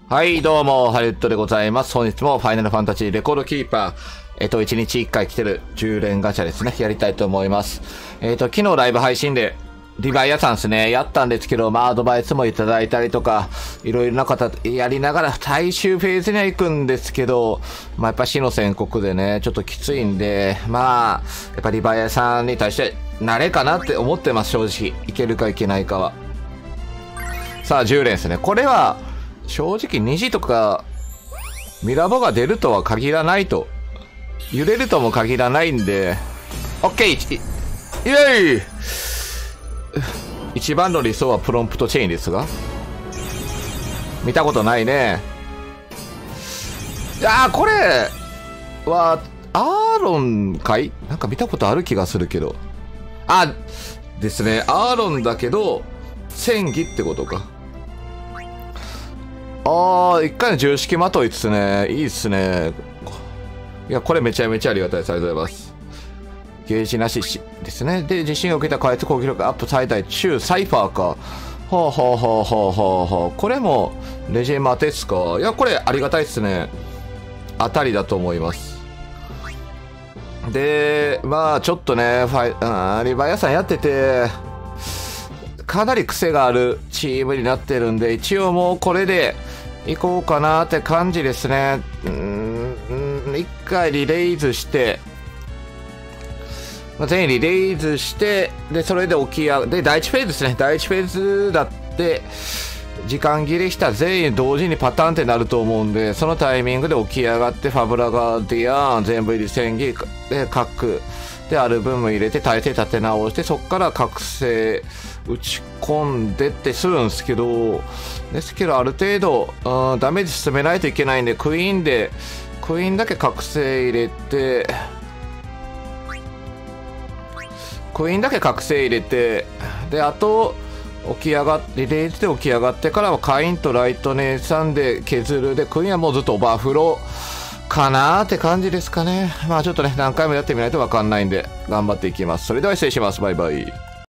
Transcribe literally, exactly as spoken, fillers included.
はい、どうも、ハリウッドでございます。本日もファイナルファンタジーレコードキーパー、えっと、いちにちいっかい来てるじゅう連ガチャですね、やりたいと思います。えっと、昨日ライブ配信で、リバイアさんですね、やったんですけど、まあ、アドバイスもいただいたりとか、いろいろな方やりながら最終フェーズには行くんですけど、まあ、やっぱ死の宣告でね、ちょっときついんで、まあ、やっぱリバイアさんに対して、慣れかなって思ってます、正直。いけるかいけないかは。さあ、じゅう連ですね。これは、正直にじとかミラボが出るとは限らないと、揺れるとも限らないんで、オッケー、イエイ一番の理想はプロンプトチェーンですが、見たことないね。いやー、これはアーロンかい、なんか見たことある気がするけど、あですね、アーロンだけど戦技ってことか。ああ、一回の重式まといっすね。いいっすね。いや、これめちゃめちゃありがたいです。ありがとうございます。ゲージなしですね。で、地震が受けた回数攻撃力アップ最大中、サイファーか。ほうほうほうほうほうほう。これも、レジェマテっすか。いや、これありがたいっすね。当たりだと思います。で、まあ、ちょっとね、ファイ、リバイアさんやってて、かなり癖があるチームになってるんで、一応もうこれでいこうかなって感じですね。うーん、一回リレイズして、まあ、全員リレイズして、で、それで起き上がで、第一フェーズですね。第一フェーズだって、時間切れしたら全員同時にパターンってなると思うんで、そのタイミングで起き上がって、ファブラガーディアン、全部入り戦技で、核で、アルブム入れて、体勢立て直して、そこから覚醒、打ち込んでってするんですけど、ですけどある程度、うん、ダメージ進めないといけないんで、クイーンで、クイーンだけ覚醒入れて、クイーンだけ覚醒入れて、で、あと、起き上がって、リレーズで起き上がってからはカインとライトネーさんで削るで、クイーンはもうずっとオーバーフローかなーって感じですかね。まあちょっとね、何回もやってみないとわかんないんで、頑張っていきます。それでは失礼します。バイバイ。